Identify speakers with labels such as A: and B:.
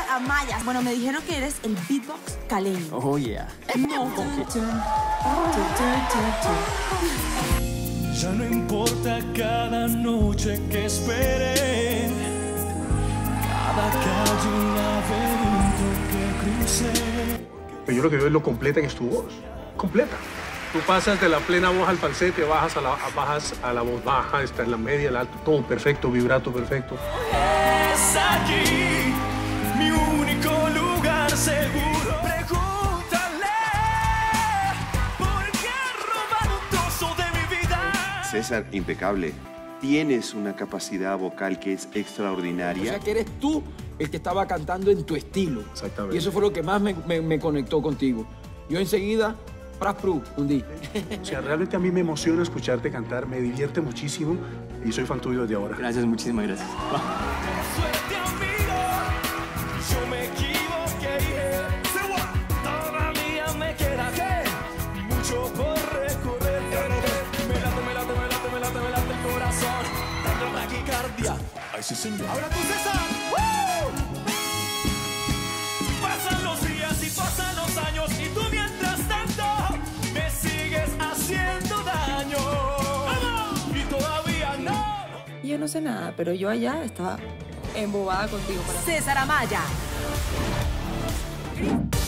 A: Amaya. Bueno, me dijeron que eres el beatbox caleño.
B: Oh, yeah.
A: No.
C: Ya no importa cada noche que esperé, cada calle un laberinto que crucé.
D: Pero yo lo que veo es lo completa que es tu voz. Completa. Tú pasas de la plena voz al falsete, bajas a la voz baja, está en la media, el alto, todo perfecto, vibrato perfecto.
C: Es aquí mi único lugar seguro. Pregúntale por qué robaron un trozo de mi vida.
E: César, impecable. Tienes una capacidad vocal que es
B: O
E: extraordinaria.
B: sea, que eres tú el que estaba cantando en tu estilo.
D: Exactamente.
B: Y eso fue lo que más me conectó contigo. Yo enseguida, hundí.
D: O sea, realmente a mí me emociona escucharte cantar, me divierte muchísimo y soy fan tuyo desde ahora.
F: Gracias, muchísimas gracias.
C: Suerte, amigo, yo me equivoqué. Todavía me queda mucho por recorrer. Me late el corazón, dando taquicardia. Ay, sí, señor. Ahora tú, César. Pasan los días y pasan los años y tú mientras tanto me sigues haciendo daño. Y todavía no.
G: Yo no sé nada, pero yo allá estaba embobada contigo.
A: César Amaya.